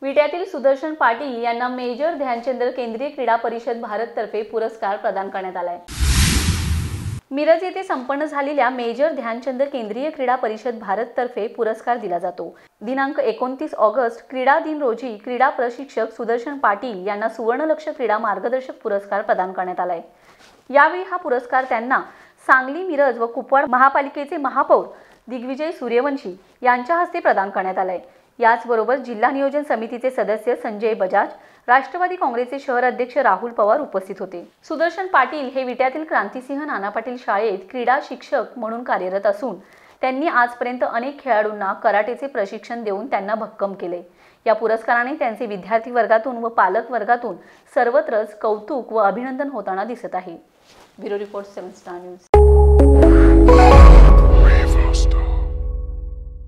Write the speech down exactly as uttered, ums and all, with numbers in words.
विट्यातील सुदर्शन पाटील यांना मेजर ध्यानचंद केंद्रीय क्रीडा परिषद भारत तर्फे पुरस्कार प्रदान करण्यात आला आहे। मिरज येथे संपन्न झालेल्या मेजर ध्यानचंद केंद्रीय क्रीडा परिषद भारत तर्फे पुरस्कार दिला जातो। दिनांक एकोणतीस ऑगस्ट क्रीडा दिन रोजी क्रीडा प्रशिक्षक सुदर्शन पाटील यांना सुवर्णलक्ष्य क्रीडा मार्गदर्शक पुरस्कार प्रदान करण्यात आला आहे। यावेळी हा पुरस्कार त्यांना सांगली, मिरज व कुपवाड महापालिकेचे महापौर दिग्विजय सूर्यवंशी यांच्या हस्ते प्रदान करण्यात आला आहे। याचबरोबर जिल्हा नियोजन समितीचे सदस्य संजय बजाज, राष्ट्रवादी काँग्रेसचे शहर अध्यक्ष राहुल पवार उपस्थित होते। सुदर्शन पाटील हे विट्यातील क्रांतिसिंह नाना पाटील शाळेत क्रीडा शिक्षक म्हणून कार्यरत असून त्यांनी आजपर्यंत अनेक खेळाडूंना कराटेचे प्रशिक्षण देऊन त्यांना भक्कम केले। या पुरस्काराने त्यांचे विद्यार्थी वर्गातून व पालक वर्गातून सर्वत्रच कौतुक व अभिनंदन होताना दिसत आहे। Bureau report seven star news.